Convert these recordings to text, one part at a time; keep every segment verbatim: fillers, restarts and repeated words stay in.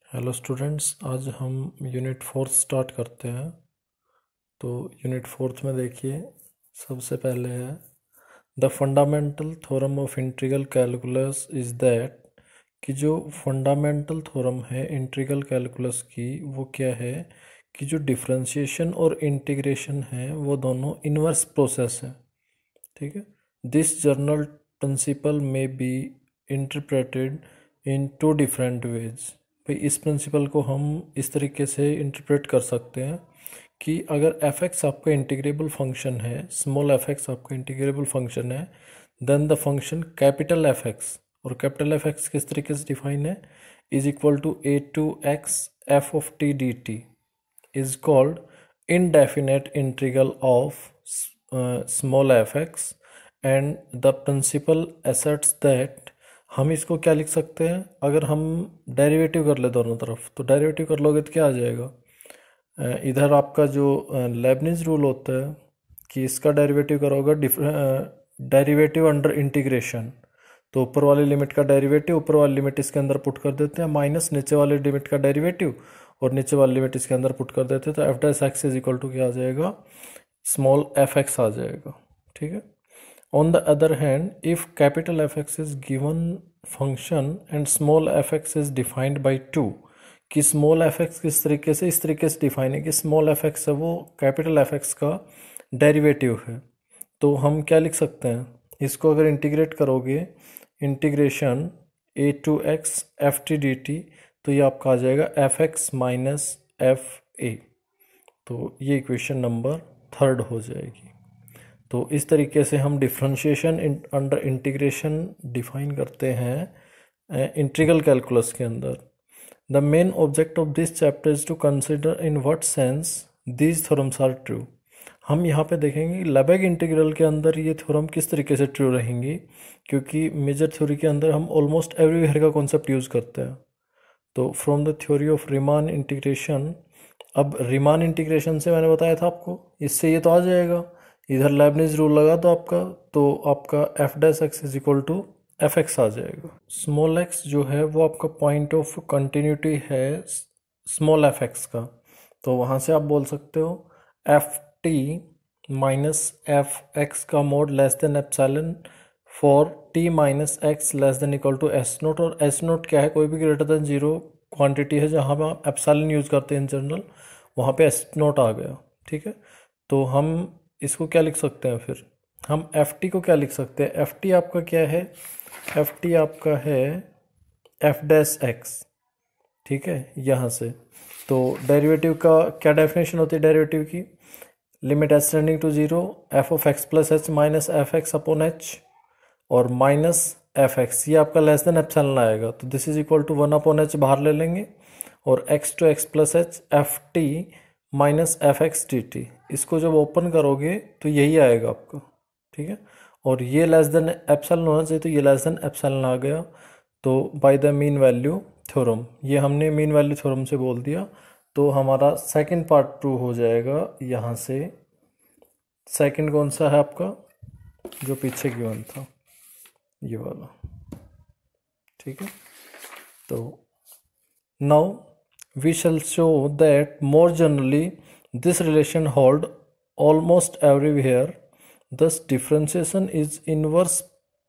Hello students, आज हम unit fourth start करते हैं। तो यूनिट फोर्थ में देखिए, सबसे पहले है the fundamental theorem of integral calculus is that कि जो फंडामेंटल थ्योरम है इंटीग्रल कैलकुलस की वो क्या है कि जो डिफरेंशिएशन और इंटीग्रेशन है वो दोनों इन्वर्स प्रोसेस है। ठीक है। दिस जनरल प्रिंसिपल में be interpreted in two different ways. भाई इस प्रिंसिपल को हम इस तरीके से इंटरप्रेट कर सकते हैं कि अगर एफ एक्स आपका इंटीग्रेबल फंक्शन है, स्मॉल एफ एक्स आपका इंटीग्रेबल फंक्शन है, then the function capital F x, और कैपिटल एफ एक्स किस तरीके से डिफाइन है, is equal to a to x f of t D t is called indefinite integral of uh, small fx, and the principle asserts that हम इसको क्या लिख सकते हैं, अगर हम डेरिवेटिव कर ले दोनों तरफ तो डेरिवेटिव कर लोगे तो क्या आ जाएगा, अ, इधर आपका जो लेबनिज रूल होता है कि इसका डेरिवेटिव करोगे डेरिवेटिव अंडर इंटीग्रेशन, तो ऊपर वाली लिमिट का डेरिवेटिव ऊपर वाली लिमिट इसके अंदर पुट कर देते हैं, माइनस नीचे वाली लिमिट का डेरिवेटिव और नीचे वाली लिमिट इसके अंदर पुट कर देते हैं, तो f dash x is equal to क्या आ जाएगा, स्मॉल एफ एक्स आ जाएगा। ठीक है। On the other hand, if capital F X is given function and small F X is defined by two, कि स्मॉल एफ एक्स किस तरीके से, इस तरीके से डिफाइन है कि स्मॉल एफ एक्स है वो कैपिटल एफ एक्स का डेरिवेटिव है, तो हम क्या लिख सकते हैं, इसको अगर इंटीग्रेट करोगे integration A to x F T D T, तो ये आपका आ जाएगा F X minus F A, तो ये इक्वेशन नंबर थर्ड हो जाएगी। तो इस तरीके से हम डिफरेंशिएशन अंडर इंटीग्रेशन डिफाइन करते हैं इंटीग्रल कैलकुलस के अंदर। The main object of this chapter is to consider in what sense these theorems are true. हम यहाँ पे देखेंगे लेबेग इंटीग्रल के अंदर ये थ्योरम किस तरीके से ट्रू रहेंगी, क्योंकि मेजर थ्योरी के अंदर हम ऑलमोस्ट एवरीवेयर का कॉन्सेप्ट यूज़ करते हैं। तो from the theory of Riemann integration, अब रिमान इंटीग्रेशन से मैंने बताया था आपको, इससे ये तो आ जाएगा, इधर लेबनिज रूल लगा दो आपका, तो आपका F dash x is equal to F X आ जाएगा। स्मॉल एक्स जो है वो आपका पॉइंट ऑफ कंटिन्यूटी है स्मॉल एफ एक्स का, तो वहाँ से आप बोल सकते हो F T minus F X का mod less than epsilon for T minus X less than equal to S naught, और एस नोट क्या है, कोई भी ग्रेटर देन जीरो क्वांटिटी है जहाँ पे आप एप्सिलॉन यूज़ करते हैं इन जनरल, वहाँ पे एस नोट आ गया। ठीक है। तो हम इसको क्या लिख सकते हैं, फिर हम एफ टी को क्या लिख सकते हैं, एफ टी आपका क्या है, एफ टी आपका है एफ डैश एक्स। ठीक है। यहाँ से तो डेरिवेटिव का क्या डेफिनेशन होती है डेरिवेटिव की, limit H tending to zero F of X plus H minus F X upon H, और माइनस एफ एक्स, ये आपका लेस देन एप्सिलॉन आएगा, तो this is equal to one upon H बाहर ले लेंगे, और X to X plus H F T minus F X D T, इसको जब ओपन करोगे तो यही आएगा आपका। ठीक है। और ये लेस देन एप्सिलॉन होना चाहिए, तो ये लेस देन एप्सिलॉन आ गया, तो by the mean value theorem, ये हमने मीन वैल्यू थ्योरम से बोल दिया, तो हमारा सेकंड पार्ट ट्रू हो जाएगा। यहाँ से सेकंड कौन सा है आपका, जो पीछे गिवन था ये वाला। ठीक है। तो now we shall show that more generally this relation hold almost everywhere, thus differentiation is inverse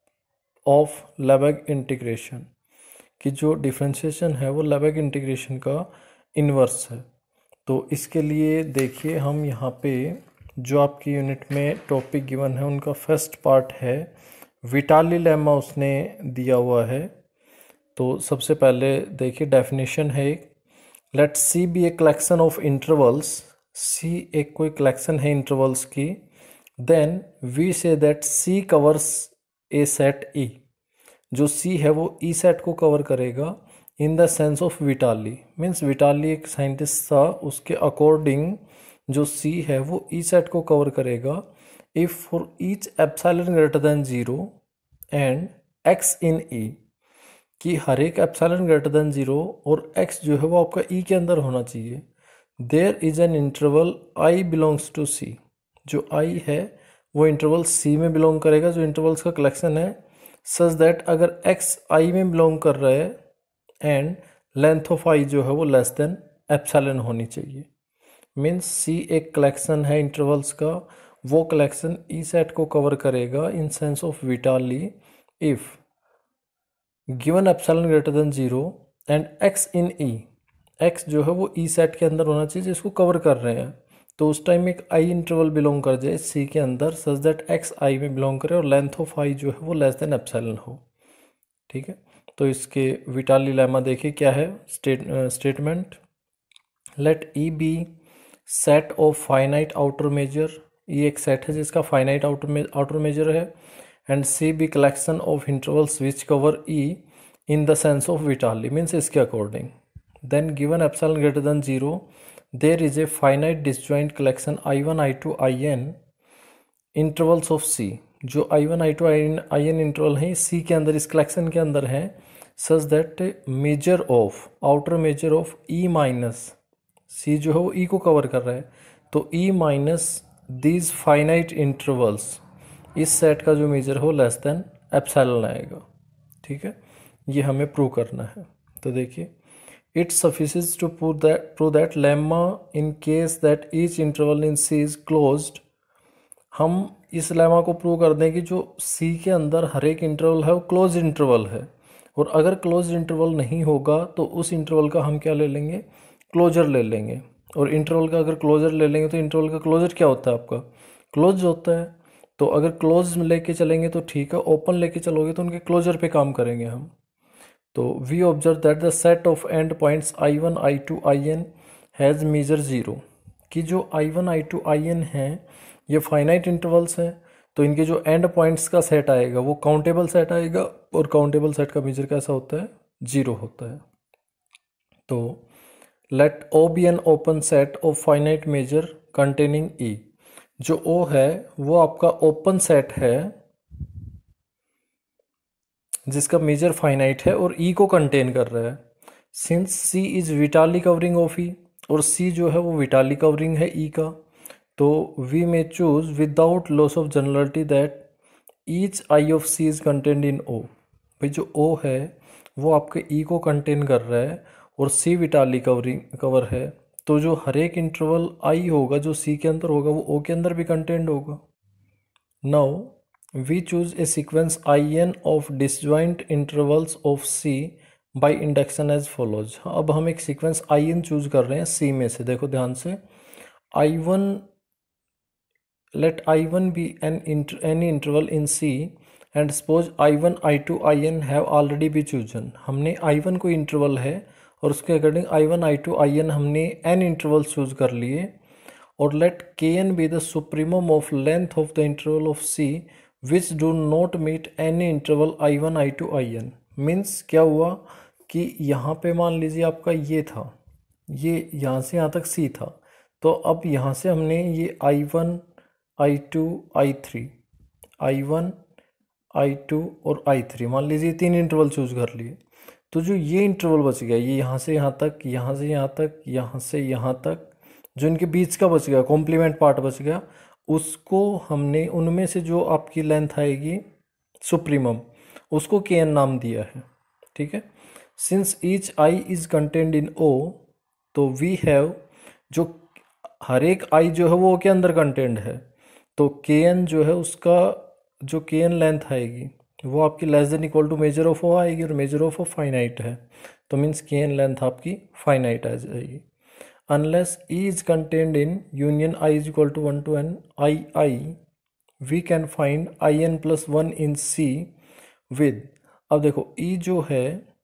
of Lebesgue integration, कि जो डिफरेंशिएशन है वो लेबेग इंटीग्रेशन का इन्वर्स है। तो इसके लिए देखिए, हम यहाँ पे जो आपकी यूनिट में टॉपिक गिवन है उनका फर्स्ट पार्ट है विटाली लेमा उसने दिया हुआ है। तो सबसे पहले देखिए डेफिनेशन है, let C be a collection of intervals, C एक कोई कलेक्शन है इंटरवल्स की, then we say that C covers a set E, जो सी है वो ई सेट को कवर करेगा in the sense of Vitali, means Vitali एक साइंटिस्ट था, उसके अकॉर्डिंग जो सी है वो ई सेट को कवर करेगा if for each epsilon greater than zero and X in E, कि हर एक एप्सिलॉन ग्रेटर देन जीरो और एक्स जो है वो आपका ई के अंदर होना चाहिए। There is an interval I belongs to C, जो आई है वो इंटरवल सी में बिलोंग करेगा, जो इंटरवल्स का कलेक्शन है, सच दैट अगर एक्स आई में बिलोंग कर रहा है एंड लेंथ ऑफ आई जो है वो लेस देन एप्सिलॉन होनी चाहिए। मीन्स सी एक कलेक्शन है इंटरवल्स का, वो कलेक्शन ई सेट को कवर करेगा in sense of Vitali if given epsilon greater than zero and X in E, X जो है वो ई सेट के अंदर होना चाहिए जिसको कवर कर रहे हैं, तो उस टाइम एक आई इंटरवल बिलोंग कर जाए सी के अंदर सच दैट एक्स आई में बिलोंग करे और लेंथ ऑफ आई जो है वो लेस देन एप्सिलॉन हो। ठीक है, तो इसके विटाली लेमा देखिए क्या है state statement, let E be set of finite outer measure, ये एक सेट है जिसका फाइनाइट आउटर आउटर मेजर है, and C be collection of intervals which cover E in the sense of Vitali, means इसके according, then given epsilon greater than zero there is a finite disjoint collection I one I two I N intervals of C, जो I one I two I N I N interval हैं C के अंदर, इस collection के अंदर हैं, such that measure of outer measure of E minus, C जो है वो ई को कवर कर रहा है, तो E minus these finite intervals, इस सेट का जो मेजर हो लेस देन एप्सिलॉन आएगा। ठीक है, ये हमें प्रूव करना है। तो देखिए, it suffices to prove that prove that lemma in case that each interval in C is closed, हम इस लेमा को प्रूव कर दें कि जो सी के अंदर हर एक इंटरवल है वो क्लोज इंटरवल है, और अगर क्लोज इंटरवल नहीं होगा तो उस इंटरवल का हम क्या ले लेंगे, क्लोजर ले लेंगे, और इंटरवल का अगर क्लोजर ले लेंगे तो इंटरवल का क्लोजर क्या होता है आपका, क्लोज होता है, तो अगर क्लोज लेके चलेंगे तो ठीक है, ओपन लेके चलोगे तो उनके क्लोजर पे काम करेंगे हम। तो we observe that the set of end points I one I two I N has measure zero, कि जो I one I two I N हैं ये फाइनाइट इंटरवल्स हैं, तो इनके जो एंड पॉइंट्स का सेट आएगा वो काउंटेबल सेट आएगा, और काउंटेबल सेट का मेजर कैसा होता है, जीरो होता है। तो let O be an open set of finite measure containing E, जो ओ है वो आपका ओपन सेट है जिसका मेजर फाइनाइट है और ई को कंटेन कर रहा है, since C is Vitali covering of E, और सी जो है वो विटाली कवरिंग है ई का, तो we may choose without loss of generality that each I of C is contained in O, भाई जो ओ है वो आपके ई को कंटेन कर रहा है और सी विटाली कवरिंग कवर है, तो जो हर एक इंटरवल आई होगा जो सी के अंदर होगा वो ओ के अंदर भी कंटेंड होगा। Now we choose a sequence I N of disjoint intervals of C by induction as follows, अब हम एक सीक्वेंस आई एन चूज कर रहे हैं सी में से, देखो ध्यान से, I one let I one be an inter, any interval in C and suppose I one I two I n have already been chosen, हमने I one कोई इंटरवल है और उसके according I one I two I n हमने n intervals choose कर लिए, और let K n be the supremum of length of the interval of C which do not meet any interval I one I two I n, means क्या हुआ कि यहाँ पे मान लीजिए आपका ये था, ये यहाँ से यहाँ तक C था, तो अब यहाँ से हमने ये I one I two I three I one I two और आई थ्री मान लीजिए तीन इंटरवल चूज कर लिए, तो जो ये इंटरवल बच गया ये यहाँ से यहाँ तक, यहाँ से यहाँ तक, यहाँ से यहाँ तक, जो इनके बीच का बच गया कॉम्प्लीमेंट पार्ट बच गया, उसको हमने उनमें से जो आपकी लेंथ आएगी सुप्रीमम उसको के एन नाम दिया है। ठीक है, since each I is contained in O, तो वी हैव जो हर एक आई जो है वो ओ के अंदर कंटेंड है, तो के एन जो है उसका जो के एन लेंथ आएगी वो आपकी less than equal to measure of O आएगी, और मेजर ऑफ ओ फाइनाइट है, तो मीन्स के एन लेंथ आपकी फाइनाइट आ जाएगी। Unless E is contained in union I is equal to one to N I I, we can find I N plus one in C with, अब देखो ई जो है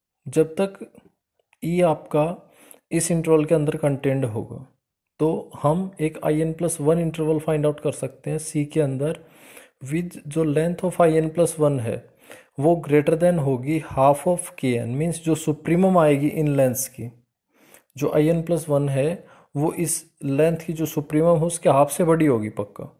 जब तक ई आपका इस इंटरवल के अंदर कंटेंड होगा तो हम एक I N plus one interval find out कर सकते हैं सी के अंदर विद जो length of I N plus one है वो ग्रेटर देन होगी half of K N, means जो सुप्रीमम आएगी इन लेंथ्स की, जो आई एन प्लस वन है वो इस लेंथ की जो सुप्रीमम है उसके हाफ से बड़ी होगी पक्का,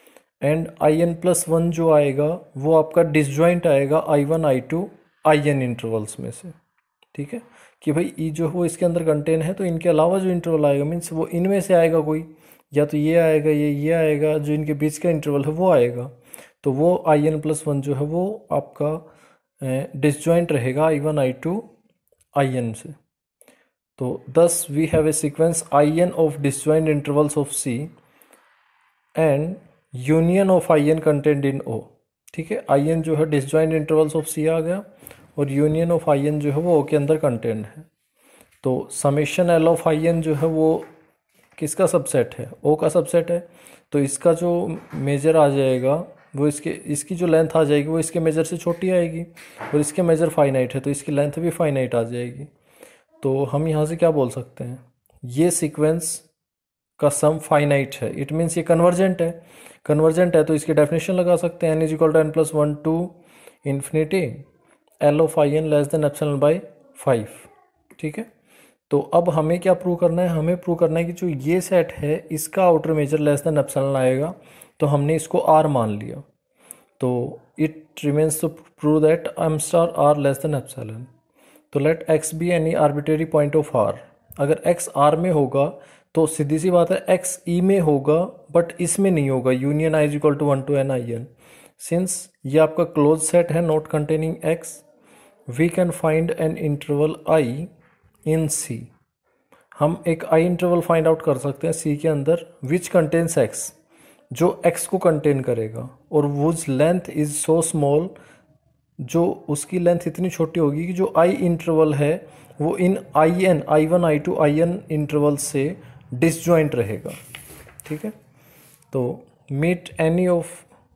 and I N plus one जो आएगा वो आपका डिसजॉइंट आएगा I one I two I N intervals में से। ठीक है, कि भाई ई जो है वो इसके अंदर कंटेन है, तो इनके अलावा जो इंटरवल आएगा मीन्स वो इनमें से आएगा कोई, या तो ये आएगा ये ये आएगा, जो इनके बीच का इंटरवल है वो आएगा, तो वो आई एन प्लस वन जो है वो आपका डिसजॉइंट रहेगा I one I two I N से। तो thus we have a sequence I N of disjoint intervals of C and union of I N content in O. ठीक है, आई एन जो है डिसजॉइंट इंटरवल्स ऑफ सी आ गया और union of I N जो है वो ओ के अंदर कंटेंट है। तो summation L of I N जो है वो किसका सबसेट है, ओ का सबसेट है। तो इसका जो मेजर आ जाएगा वो इसके इसकी जो लेंथ आ जाएगी वो इसके मेजर से छोटी आएगी और इसके मेजर फाइनाइट है तो इसकी लेंथ भी फाइनाइट आ जाएगी। तो हम यहाँ से क्या बोल सकते हैं, ये सीक्वेंस का सम फाइनाइट है, इट मीन्स ये कन्वर्जेंट है। कन्वर्जेंट है तो इसकी डेफिनेशन लगा सकते हैं, N is equal to N plus one to infinity L of I N less than epsilon by five. ठीक है, तो अब हमें क्या प्रूव करना है, हमें प्रूव करना है कि जो ये सेट है इसका outer measure less than epsilon आएगा। तो हमने इसको आर मान लिया, तो it remains to prove that M star R less than epsilon. तो let X be any arbitrary point of R. अगर एक्स आर में होगा तो सीधी सी बात है एक्स ई में होगा बट इसमें नहीं होगा, union I is equal to one to N I N. Since ये आपका क्लोज सेट है not containing X, we can find an interval I in C. हम एक आई इंटरवल फाइंड आउट कर सकते हैं सी के अंदर विच कंटेन्स एक्स, जो एक्स को कंटेन करेगा और whose length is so small, जो उसकी लेंथ इतनी छोटी होगी कि जो आई इंटरवल है वो in I N I one I two I N interval से डिसजॉइंट रहेगा। ठीक है, तो meet any of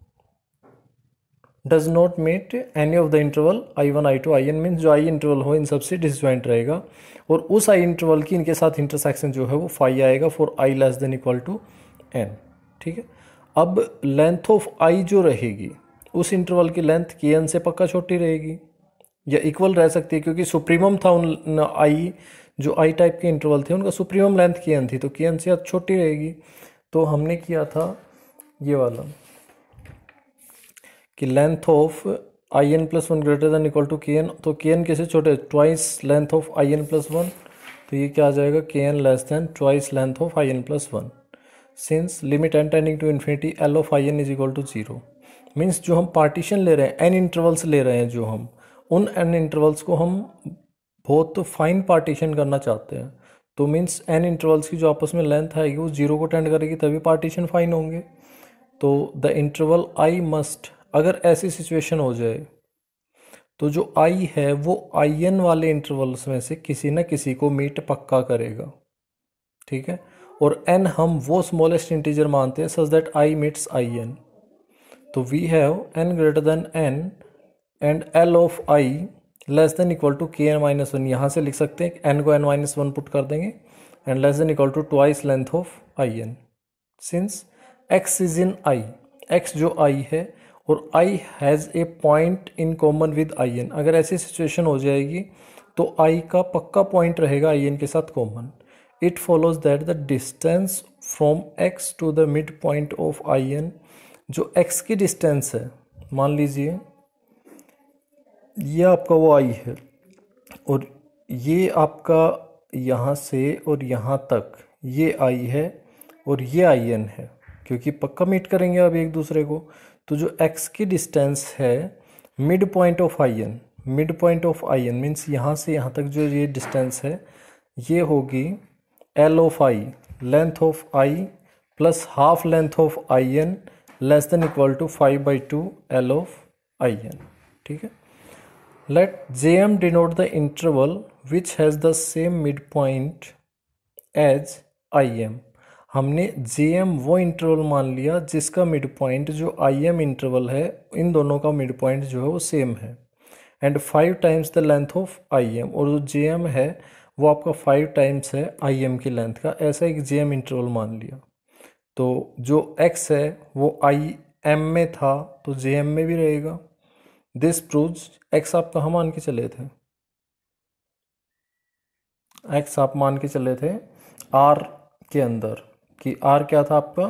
does not meet any of the interval I one I two I N means जो आई इंटरवल हो इन सबसे डिसजॉइंट रहेगा और उस आई इंटरवल की इनके साथ इंटरसेक्शन जो है वो फाई आएगा for I less than equal to N. ठीक है, अब लेंथ ऑफ आई जो रहेगी उस इंटरवल की लेंथ के एन से पक्का छोटी रहेगी या इक्वल रह सकती है, क्योंकि सुप्रीमम था उन आई जो आई टाइप के इंटरवल थे उनका सुप्रीमम लेंथ के एन थी तो के एन से छोटी रहेगी। तो हमने किया था ये वाला कि length of I N plus one greater than equal to K N, तो के एन कैसे छोटे, twice length of I N plus one, तो ये क्या आ जाएगा K N less than twice length of I N plus one. Since limit N tending to infinity L of I N is equal to zero, means जो हम partition ले रहे हैं एन इंटरवल्स ले रहे हैं, जो हम उन एन इंटरवल्स को हम बहुत फाइन पार्टीशन करना चाहते हैं। तो मीन्स एन इंटरवल्स की जो आपस में लेंथ आएगी वो जीरो को टेंड करेगी तभी पार्टीशन फाइन होंगे। तो द इंटरवल आई मस्ट, अगर ऐसी सिचुएशन हो जाए तो जो आई है वो आई एन वाले इंटरवल्स में से किसी न किसी को मीट पक्का करेगा। ठीक है, और एन हम वो स्मॉलेस्ट इंटीजर मानते हैं such that I meets I N. तो we have N greater than N and L of I less than equal to K N minus one. यहाँ से लिख सकते हैं एन को एन माइनस वन पुट कर देंगे and less than equal to twice length of I N. Since X is in I, X जो I है और I has a point in common with I N, अगर ऐसी situation हो जाएगी तो आई का पक्का पॉइंट रहेगा आई एन के साथ common. It follows that the distance from X to the mid point of I N, जो एक्स की डिस्टेंस है, मान लीजिए ये आपका वो आई है और ये आपका यहाँ से और यहाँ तक ये आई है और ये आई एन है, क्योंकि पक्का मीट करेंगे अब एक दूसरे को। तो जो एक्स की डिस्टेंस है mid point of I N, mid point of I N means यहाँ से यहाँ तक जो ये डिस्टेंस है ये होगी L of I, length of I plus half length of I N less than equal to five by two L of I N. ठीक है, let Jm denote the interval which has the same midpoint as Im। हमने Jm वो interval मान लिया जिसका mid point जो Im interval है इन दोनों का मिड पॉइंट जो है वो सेम है and five times the length of Im, और जो Jm है वो आपका फाइव टाइम्स है Im की लेंथ का, ऐसा एक Jm इंटरवल मान लिया। तो जो x है वो Im में था तो Jm में भी रहेगा। दिस प्रूव्स एक्स आप कहाँ मान के चले थे, एक्स आप मान के चले थे आर के अंदर कि आर क्या था आपका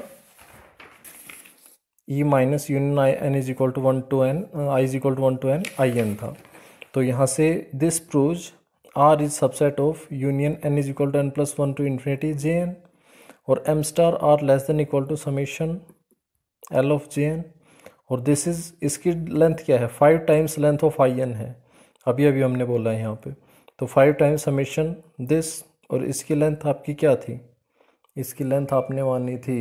E minus union I N is equal to one to N I is equal to one to N I N था। तो यहाँ से this proves R is subset of union N is equal to N plus one to infinity J N और M star R less than equal to summation L of J N, और this is इसकी length क्या है five times length of I N है, अभी अभी हमने बोला है यहाँ पे। तो फाइव टाइम्स समेशन दिस और इसकी लेंथ आपकी क्या थी, इसकी लेंथ आपने मानी थी,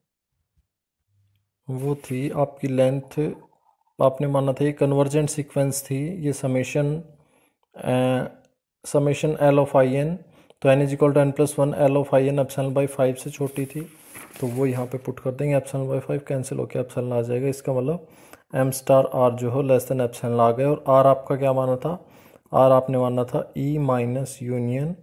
वो थी आपकी लेंथ, आपने माना था ये कन्वर्जेंट सीक्वेंस थी, ये summation summation L of I N, तो N is equal to N plus one L of I N epsilon by five से छोटी थी, तो वो यहाँ पे पुट कर देंगे, एप्सिलॉन बाई फाइव कैंसिल होकर एप्सिलॉन आ जाएगा। इसका मतलब एम स्टार आर जो हो लेस देन एप्सिलॉन आ गए। और आर आपका क्या माना था, आर आपने माना था ई माइनस यूनियन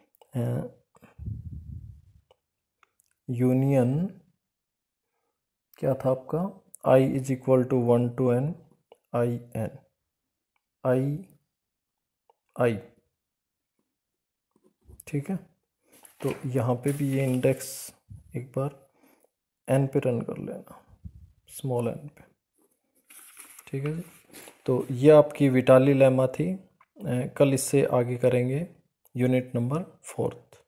यूनियन क्या था आपका, I is equal to one to N I N I I, ठीक है। तो यहाँ पे भी ये इंडेक्स एक बार एन पे रन कर लेना, स्मॉल एन पे, ठीक है जी। तो ये आपकी विटाली लेमा थी। कल इससे आगे करेंगे यूनिट नंबर फोर्थ।